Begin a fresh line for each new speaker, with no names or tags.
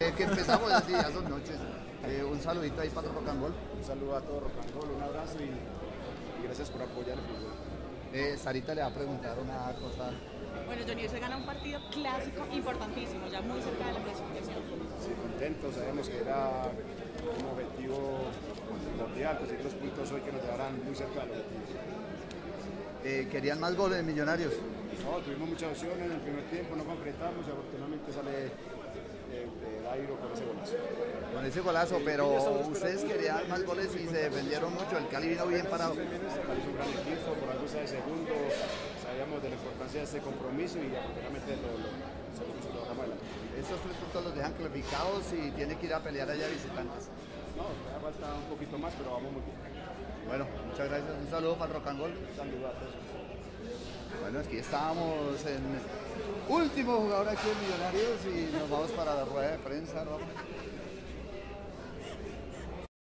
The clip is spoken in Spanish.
Que empezamos así, ya son noches. Un saludito ahí para Rock and Roll.
Un saludo a todo Rock and Roll, un abrazo y gracias por apoyar el fútbol.
Sarita le va a preguntar una cosa.
Bueno, Johnny, se gana un partido clásico importantísimo, ya muy cerca de la clasificación.
Sí, contentos, sabemos que era un objetivo mundial, conseguir los puntos hoy que nos llevarán muy cerca del objetivo.
¿Querían más goles de Millonarios?
No, tuvimos muchas opciones en el primer tiempo, no concretamos y afortunadamente sale Dairo con ese golazo.
Con ese golazo, pero ustedes querían más goles y se defendieron mucho. El Cali vino bien parado.
El Cali es un gran equipo, por algo está de segundo, sabíamos de la importancia de este compromiso y afortunadamente lo logramos adelante.
Estos 3 puntos los dejan clasificados y tiene que ir a pelear allá visitantes.
No, me falta un poquito más, pero vamos muy bien.
Bueno, muchas gracias. Un saludo para el Rock and Roll.
Un saludo a todos.
Bueno, aquí estábamos en último jugador aquí en Millonarios y nos vamos para la rueda de prensa, Rafa.